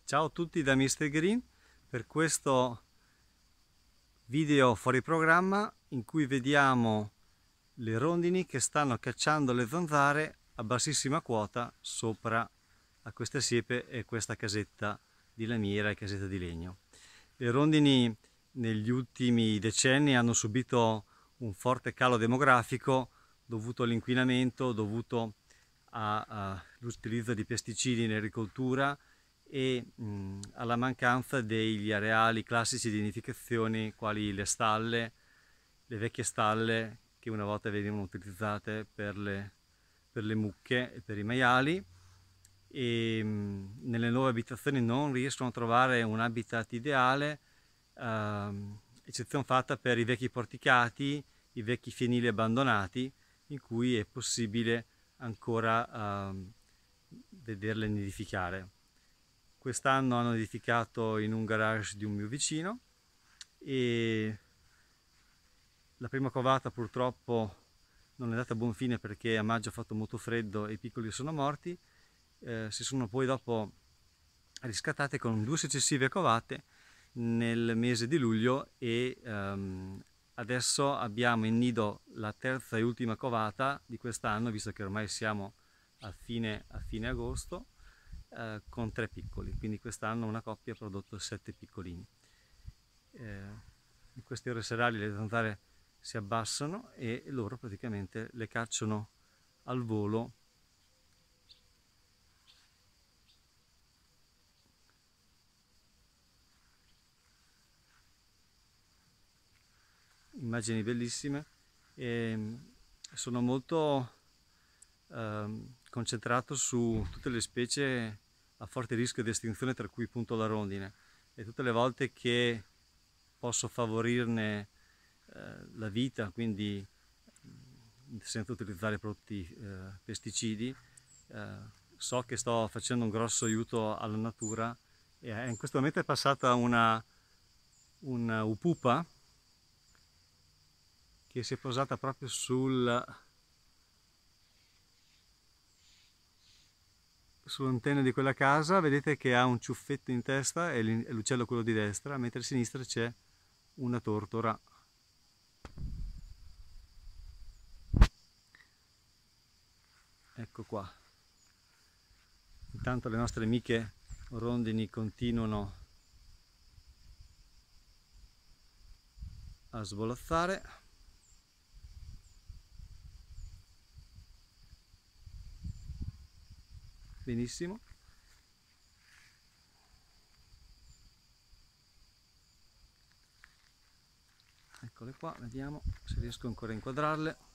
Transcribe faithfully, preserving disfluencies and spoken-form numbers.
Ciao a tutti da mister Green per questo video fuori programma in cui vediamo le rondini che stanno cacciando le zanzare a bassissima quota sopra a questa siepe e questa casetta di lamiera e casetta di legno. Le rondini negli ultimi decenni hanno subito un forte calo demografico dovuto all'inquinamento, dovuto all'utilizzo di pesticidi in agricoltura e mh, alla mancanza degli areali classici di nidificazione quali le stalle, le vecchie stalle che una volta venivano utilizzate per le, per le mucche e per i maiali, e mh, nelle nuove abitazioni non riescono a trovare un habitat ideale, ehm, eccezione fatta per i vecchi porticati, i vecchi fienili abbandonati in cui è possibile ancora ehm, vederle nidificare. Quest'anno hanno nidificato in un garage di un mio vicino e la prima covata purtroppo non è andata a buon fine perché a maggio ha fatto molto freddo e i piccoli sono morti. Eh, si sono poi dopo riscattate con due successive covate nel mese di luglio e ehm, adesso abbiamo in nido la terza e ultima covata di quest'anno, visto che ormai siamo a fine, a fine agosto, eh, con tre piccoli, quindi quest'anno una coppia ha prodotto sette piccolini. Eh, in queste ore serali le zanzare si abbassano e loro praticamente le cacciano al volo immagini bellissime e sono molto eh, concentrato su tutte le specie a forte rischio di estinzione, tra cui appunto la rondine, e tutte le volte che posso favorirne eh, la vita, quindi senza utilizzare prodotti eh, pesticidi, eh, so che sto facendo un grosso aiuto alla natura. E in questo momento è passata una, una upupa che si è posata proprio sul sull'antenna di quella casa. Vedete che ha un ciuffetto in testa, è l'uccello quello di destra, mentre a sinistra c'è una tortora. Ecco qua. Intanto le nostre amiche rondini continuano a svolazzare. Benissimo. Eccole qua, vediamo se riesco ancora a inquadrarle.